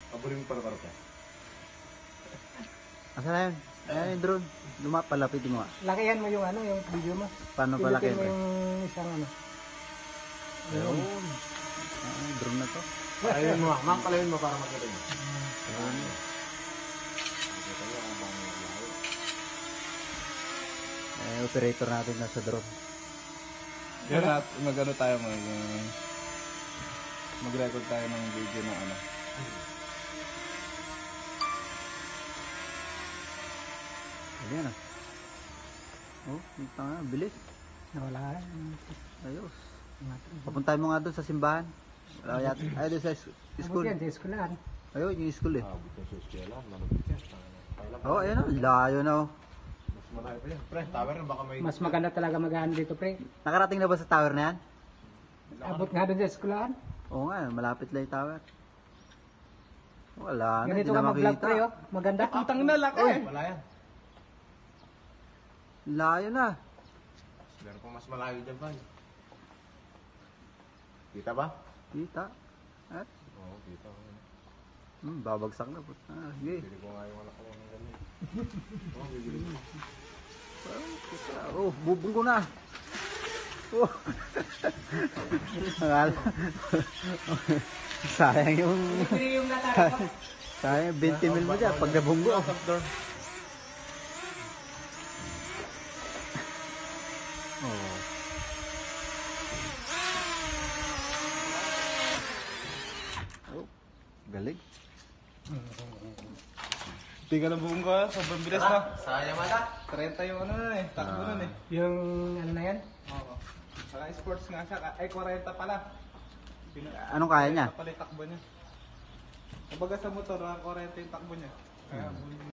Paborin mo para ka. Asa na yun? Ayan yung drone. Lumapalapitin mo nga. Lakihan mo yung ano, yung video mo. Paano palaki Pinutin mo pre? yung isang ano. Ayun. Drone na to. Palayin mo, ma'am, palayin mo para makita mo. Ayun. Operator natin nasa drone. Yan at mag-ano tayo mag-record tayo ng video ng ano. Ayan ah. Oh, bilis. Nawala. Ayos. Papuntahin mo nga doon sa simbahan. Ay, doon sa school. Abot yan, sa eskulahan. Ayun, yung school eh. Abot yung sa eskwela, manubit yan. Oh, ayan oh, layo na oh. Mas malayo pa yan. Pre, tower na baka may... Mas maganda talaga mag-ano dito, pre. Nakarating na ba sa tower na yan? Abot nga doon sa eskulahan. Oo nga, malapit lang yung tower. Wala na, Ganito hindi ka na mag-vlog, makita. pre, oh. Maganda. Putang na laki. Wala yan. Layo na. Meron pa mas malayo dyan ba? Kita ba? Kita. At, Oo, kita. babagsak na po. Sige. Bili ko nga yung anak ko ng ganyan. Oo, bibili ko. Oh, bubong ko na. Oh. Akala. Sayang yung... Pili yung latari ko. Sayang 20 mil mo dyan pag nabunggo. Oh. Oh, galing. Hindi ka na buong ka, sobrang bilis na. Sayang mata. 30 yung ano nun eh, takbo nun eh. Yung ano na yan. Oo. Saka sports nga siya, ay 40 pala. Anong kaya niya? 40 pala yung takbo niya. Kumbaga sa motor, 40 yung takbo niya. Kaya,